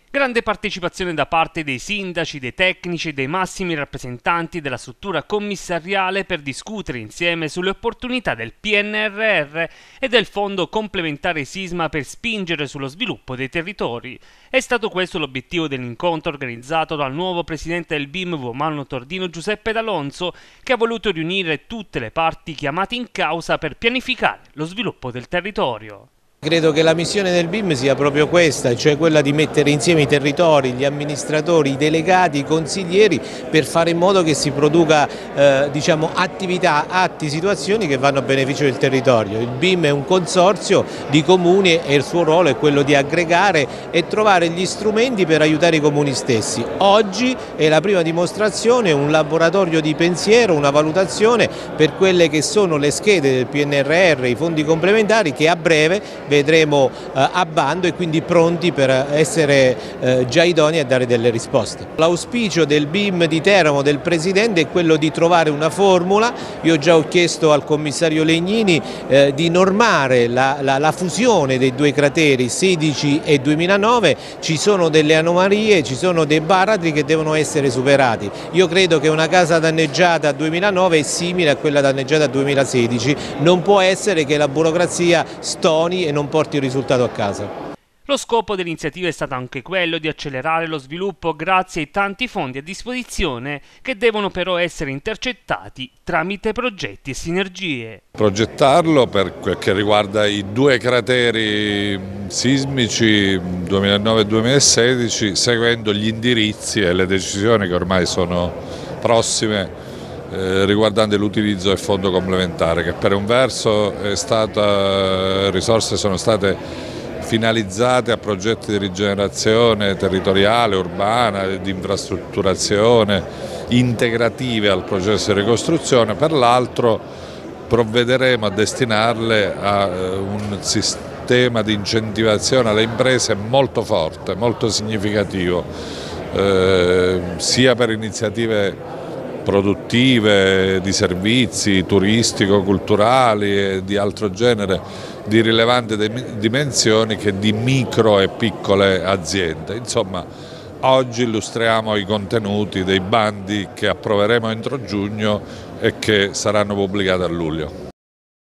Grande partecipazione da parte dei sindaci, dei tecnici e dei massimi rappresentanti della struttura commissariale per discutere insieme sulle opportunità del PNRR e del Fondo complementare sisma per spingere sullo sviluppo dei territori. È stato questo l'obiettivo dell'incontro organizzato dal nuovo presidente del BIM Vomano Tordino Giuseppe D'Alonso, che ha voluto riunire tutte le parti chiamate in causa per pianificare lo sviluppo del territorio. Credo che la missione del BIM sia proprio questa, cioè quella di mettere insieme i territori, gli amministratori, i delegati, i consiglieri per fare in modo che si produca attività, atti, situazioni che vanno a beneficio del territorio. Il BIM è un consorzio di comuni e il suo ruolo è quello di aggregare e trovare gli strumenti per aiutare i comuni stessi. Oggi è la prima dimostrazione, un laboratorio di pensiero, una valutazione per quelle che sono le schede del PNRR, i fondi complementari che a breve vedremo a bando e quindi pronti per essere già idonei a dare delle risposte. L'auspicio del BIM di Teramo, del Presidente, è quello di trovare una formula. Io già ho chiesto al commissario Legnini di normare la fusione dei due crateri 16 e 2009, ci sono delle anomalie, ci sono dei baratri che devono essere superati. Io credo che una casa danneggiata a 2009 è simile a quella danneggiata a 2016, non può essere che la burocrazia stoni e non porti il risultato a casa. Lo scopo dell'iniziativa è stato anche quello di accelerare lo sviluppo grazie ai tanti fondi a disposizione che devono però essere intercettati tramite progetti e sinergie. Progettarlo per quel che riguarda i due crateri sismici 2009 e 2016 seguendo gli indirizzi e le decisioni che ormai sono prossime riguardante l'utilizzo del fondo complementare, che per un verso risorse sono state finalizzate a progetti di rigenerazione territoriale, urbana, di infrastrutturazione, integrative al processo di ricostruzione, per l'altro provvederemo a destinarle a un sistema di incentivazione alle imprese molto forte, molto significativo, sia per iniziative produttive, di servizi, turistico-culturali e di altro genere di rilevanti dimensioni che di micro e piccole aziende. Insomma, oggi illustriamo i contenuti dei bandi che approveremo entro giugno e che saranno pubblicati a luglio.